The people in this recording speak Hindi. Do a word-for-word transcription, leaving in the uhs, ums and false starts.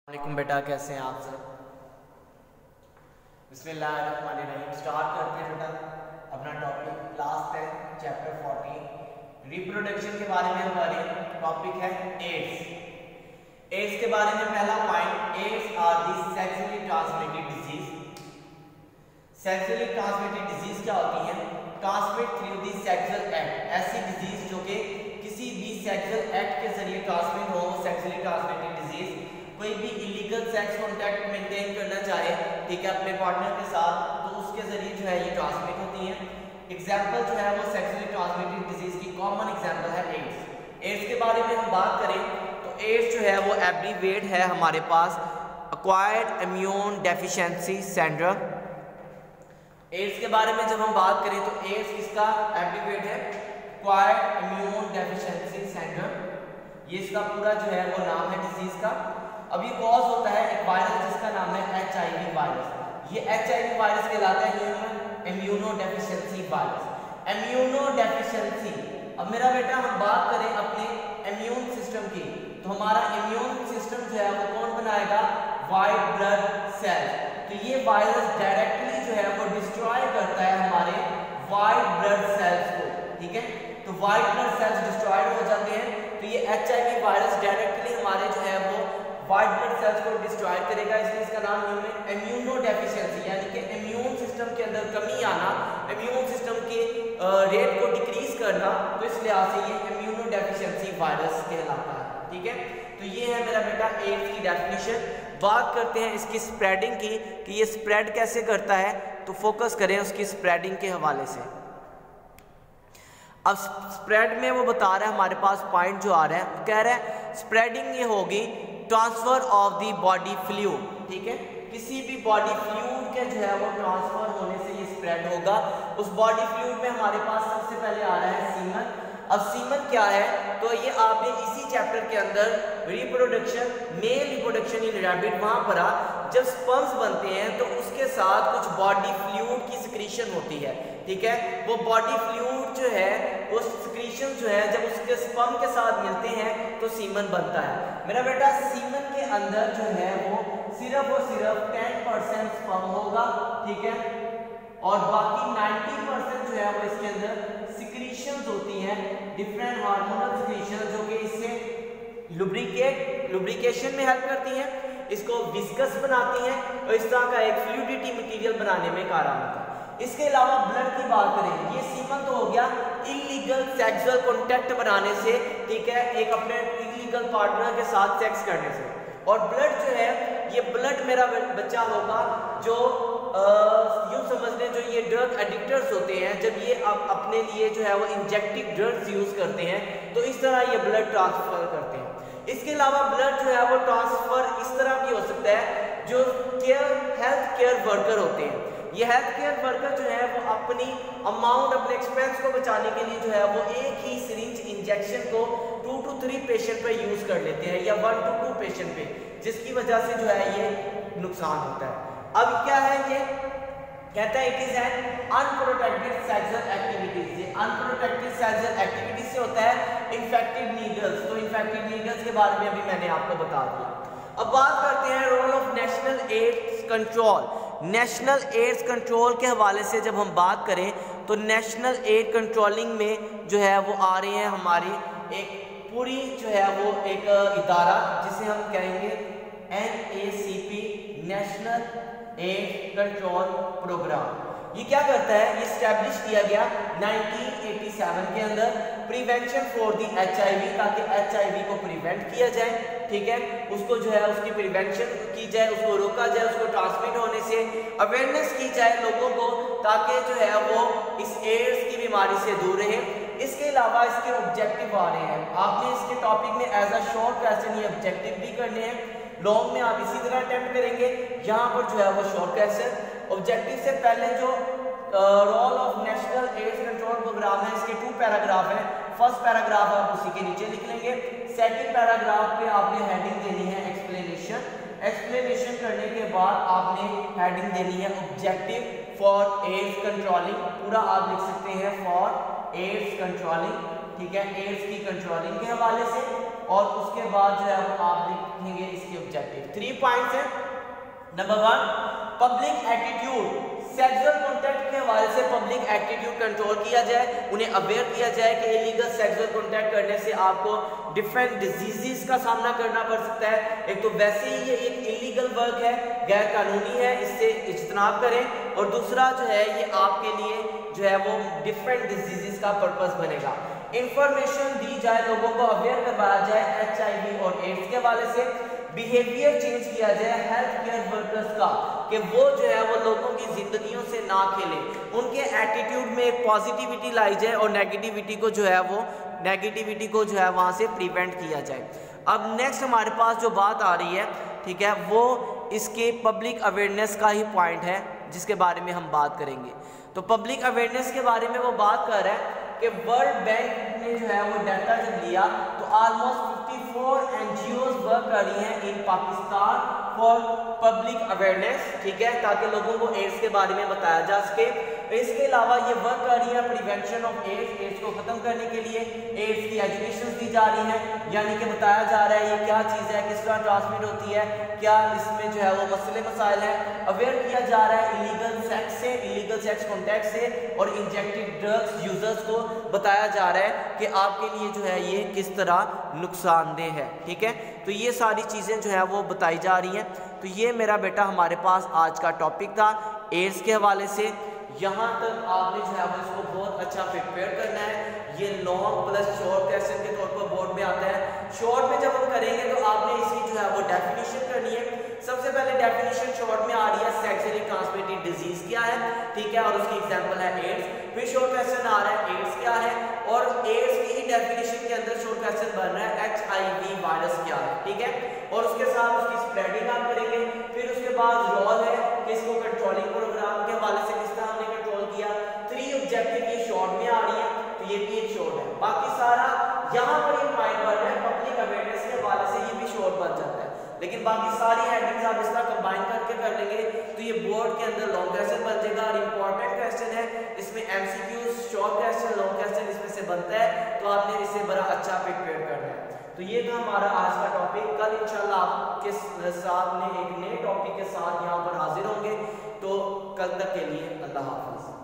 वालेकुम बेटा, कैसे हैं आप सब। बिस्मिल्लाहिर्रहमानिर्रहीम। स्टार्ट करते हैं बेटा अपना topic class ten chapter fourteen reproduction के बारे में। हमारे टॉपिक है एड्स। एड्स के बारे में पहला point, AIDS are the sexually transmitted disease. Sexually transmitted disease क्या होती है? Transmit through the sexual act. ऐसी डिजीज जो कि किसी भी सेक्सुअल एक्ट के जरिए ट्रांसमिट हो, सेक्सुअली ट्रांसमिटेड डिजीज। कोई भी इलीगल सेक्स कांटेक्ट मेंटेन करना चाहे, ठीक है, अपने पार्टनर के साथ, तो उसके जरिए जो है ये ट्रांसमिट होती हैं। एग्जाम्पल जो है वो सेक्सुअली ट्रांसमिटेड डिजीज की कॉमन एग्जाम्पल है एड्स। एड्स के बारे में हम बात करें तो एड्स जो है वो एब्रीवेट है हमारे पास acquired immune deficiency syndrome. AIDS के बारे में जब हम बात करें तो एड्स किसका एब्रीवेट है? Acquired immune deficiency syndrome. ये इसका पूरा जो है वो नाम है डिजीज का। अब ये कॉज होता है एक वायरस जिसका नाम है एच आई वी वायरस। ये एच आई वी वायरस कहलाता है human immunodeficiency virus. Immunodeficiency. अब मेरा बेटा हम बात करें अपने इम्यून सिस्टम की, तो हमारा इम्यून सिस्टम जो है वो कौन बनाएगा? White blood cells. तो ये वायरस डायरेक्टली जो है वो डिस्ट्रॉय करता है हमारे वाइट ब्लड सेल्स को, ठीक है। तो वाइट ब्लड सेल्स डिस्ट्रॉयड हो जाते हैं, तो ये H I V virus directly हमारे जो है वो वाइट ब्लड सेल्स को डिस्ट्रॉय करेगा। इसलिए इसका नाम ह्यूमन इम्यूनो डेफिशिएंसी, यानी कि इम्यून सिस्टम के अंदर कमी आना, इम्यून सिस्टम के रेट को डिक्रीज करना, तो इस लिहाज से ये इम्यूनो डेफिशिएंसी वायरस कहलाता है, ठीक है। तो ये है मेरा बेटा एड्स की डेफिनेशन। बात करते हैं इसकी स्प्रेडिंग की कि ये स्प्रेड कैसे करता है, तो फोकस करें उसकी स्प्रेडिंग के हवाले से। अब स्प्रेड में वो बता रहा है, हमारे पास पॉइंट जो आ रहा है, कह रहा है स्प्रेडिंग ये होगी transfer of the body fluid, ठीक है। किसी भी बॉडी फ्लूइड के जो है वो ट्रांसफर होने से ये स्प्रेड होगा। उस बॉडी फ्लूइड में हमारे पास सबसे पहले आ रहा है सीमन। अब सीमन क्या है? तो ये आपने इसी चैप्टर के अंदर reproduction, male reproduction in rabbit, वहां पर आ जब स्पर्म्स बनते हैं तो उसके साथ कुछ बॉडी फ्लूइड की सिक्रीशन होती है, ठीक है। वो बॉडी फ्लूइड जो है वो सिक्रीशन जो है जब उसके स्पर्म के साथ मिलते हैं तो सीमन बनता है। मेरा बेटा सीमन के अंदर जो है वो सिर्फ और सिर्फ टेन परसेंट स्पर्म होगा, ठीक है, और बाकी नाइंटी परसेंट जो है वो इसके अंदर सिक्रीशंस होती हैं, डिफरेंट हार्मोनल सिक्रीशन, जो कि इससे लुब्रिकेट लुब्रिकेशन में हेल्प करती हैं, इसको विस्कस बनाती हैं और इस तरह का एक फ्लूइडिटी मटेरियल बनाने में कारगर है। इसके अलावा ब्लड की बात करें, ये सीमन तो हो गया इलीगल सेक्सुअल कांटेक्ट बनाने से, ठीक है, एक अपने इलीगल पार्टनर के साथ सेक्स करने से। और ब्लड जो है ये ब्लड मेरा बच्चा होगा जो यूँ समझ लें जो ये ड्रग एडिक्टर्स होते हैं, जब ये अब अपने लिए जो है वो इंजेक्टिव ड्रग्स यूज़ करते हैं तो इस तरह ये ब्लड ट्रांसफ़र करते हैं। इसके अलावा ब्लड जो है वो ट्रांसफ़र इस तरह भी हो सकता है, जो केयर हेल्थ केयर वर्कर होते हैं, ये हेल्थ केयर वर्कर जो है वो अपनी अमाउंट, अपने एक्सपेंस को बचाने के लिए जो है वो एक ही सिरिंज इंजेक्शन को टू टू थ्री पेशेंट पे यूज़ कर लेते हैं या वन टू टू पेशेंट पे, जिसकी वजह से जो है ये नुकसान होता है। अब क्या है ये कहता है it is an unprotected sexual activities. ये अनप्रोटेक्टेड सेक्सुअल एक्टिविटीज से होता है इन्फेक्टेड नीडल्स। तो इन्फेक्टेड नीडल्स के बारे में अभी मैंने आपको बता दिया। अब बात करते हैं role of national AIDS control. National AIDS control के हवाले से जब हम बात करें तो नेशनल एड कंट्रोलिंग में जो है वो आ रहे हैं हमारी एक पूरी जो है वो एक इदारा जिसे हम कहेंगे N A C P, national aid control programme. ये क्या करता है? ये स्टैब्लिश किया गया नाइनटीन एटी सेवन के अंदर, prevention for the H I V, ताकि एच आई वी को प्रिवेंट किया जाए, ठीक है, उसको जो है उसकी प्रिवेंशन की जाए, उसको रोका जाए, उसको ट्रांसमिट होने से अवेयरनेस की जाए लोगों को, ताकि जो है वो इस एड्स की बीमारी से दूर रहे। इसके अलावा इसके ऑब्जेक्टिव आ रहे हैं, आपने इसके टॉपिक में एज अ शॉर्ट क्वेश्चन ये ऑब्जेक्टिव भी करने हैं, लॉन्ग में आप इसी तरह अटेम्प्ट करेंगे, यहाँ पर जो है वो शॉर्ट क्वेश्चन। ऑब्जेक्टिव से पहले जो role of national AIDS control programme है, इसके टू पैराग्राफ है। फर्स्ट पैराग्राफ आप उसी के नीचे लिख लेंगे, सेकंड पैराग्राफ पे आपने हेडिंग देनी है एक्सप्लेनेशन। एक्सप्लेनेशन करने के बाद आपने हेडिंग देनी है ऑब्जेक्टिव फॉर एड्स कंट्रोलिंग। पूरा आप लिख सकते हैं फॉर एड्स कंट्रोलिंग, ठीक है, एड्स की कंट्रोलिंग के हवाले से। और उसके बाद जो है वो आप लिखेंगे इसके ऑब्जेक्टिव। थ्री पॉइंट्स हैं। Number one, public attitude, sexual contact के हवाले से पब्लिक एटीट्यूड कंट्रोल किया जाए, उन्हें अवेयर किया जाए कि इलीगल सेक्सुअल कॉन्टैक्ट करने से आपको डिफरेंट डिजीजेस का सामना करना पड़ सकता है। एक तो वैसे ही ये एक इलीगल वर्क है, गैर कानूनी है, इससे इज्तनाब करें, और दूसरा जो है ये आपके लिए जो है वो डिफरेंट डिजीजेस का पर्पस बनेगा। इंफॉर्मेशन दी जाए, लोगों को अवेयर करवाया जाए एच आई वी और एड्स के हवाले से। बिहेवियर चेंज किया जाए हेल्थ केयर वर्कर्स का, कि वो जो है वो लोगों की जिंदगियों से ना खेलें, उनके एटीट्यूड में एक पॉजिटिविटी लाई जाए और नेगेटिविटी को जो है वो नेगेटिविटी को जो है वहाँ से प्रिवेंट किया जाए। अब नेक्स्ट हमारे पास जो बात आ रही है, ठीक है, वो इसके पब्लिक अवेयरनेस का ही पॉइंट है जिसके बारे में हम बात करेंगे। तो पब्लिक अवेयरनेस के बारे में वो बात कर रहा है कि वर्ल्ड बैंक ने जो है वो डाटा जब लिया तो ऑलमोस्ट चौवन एनजीओज वर्क कर रही हैं in Pakistan for public awareness, ठीक है, ताकि लोगों को एड्स के बारे में बताया जा सके। इसके अलावा ये वर्क कर रही है प्रिवेंशन ऑफ एड्स, एड्स को खत्म करने के लिए एड्स की एजुकेशन दी जा रही है, यानी कि बताया जा रहा है ये क्या चीज़ है, किस तरह ट्रांसमिट होती है, क्या इसमें जो है वो मसले मसाइल है। अवेयर किया जा रहा है इलीगल सेक्स से, इलीगल सेक्स कॉन्टैक्ट से, और इंजेक्टेड ड्रग्स यूजर्स को बताया जा रहा है कि आपके लिए जो है ये किस तरह नुकसानदेह है, ठीक है। तो ये सारी चीज़ें जो है वो बताई जा रही हैं। तो ये मेरा बेटा हमारे पास आज का टॉपिक था एड्स के हवाले से। यहाँ तक आपने जो है वो इसको बहुत अच्छा प्रिपेयर करना है। ये लॉन्ग प्लस शॉर्ट क्वेश्चन के तौर पर बोर्ड में आता है। शॉर्ट में जब हम करेंगे तो आपने इसकी जो है वो डेफिनेशन करनी है। सबसे पहले डेफिनेशन शॉर्ट में आ रही है सेक्सुअली ट्रांसमिटेड डिजीज क्या है, ठीक है, और उसकी एग्जांपल है एड्स। फिर शॉर्ट क्वेश्चन आ रहा है एड्स क्या है, और एड्स की ही डेफिनेशन के अंदर शॉर्ट क्वेश्चन बन रहा है एच आई वी वायरस क्या है, ठीक है, और उसके साथ उसकी स्प्रेडिंग आप करेंगे। फिर उसके बाद रोल है कि इसको कंट्रोलिंग प्रोग्राम के हवाले से किस तरह हमने कंट्रोल किया। थ्री ऑब्जेक्टिव ये शॉर्ट में आ रही है, तो ये भी एक शॉर्ट है। बाकी सारा यहाँ पर ये पॉइंट बन रहा है पब्लिक अवेयरनेस के हवाले से, ये भी शॉर्ट बन जाता है। लेकिन बाकी सारी हेडिंग्स आप इस तरह कंबाइन करके कर लेंगे तो ये बोर्ड के अंदर लॉन्ग क्वेश्चन बन जाएगा। और इंपॉर्टेंट क्वेश्चन है, इसमें MCQs, short question, long question इसमें से बनता है, तो आपने इसे बड़ा अच्छा प्रिपेयर करना है। तो ये था हमारा आज का टॉपिक। कल इंशाल्लाह आपके साथ में एक नए टॉपिक के साथ यहाँ पर हाजिर होंगे। तो कल तक के लिए अल्लाह हाफिज़।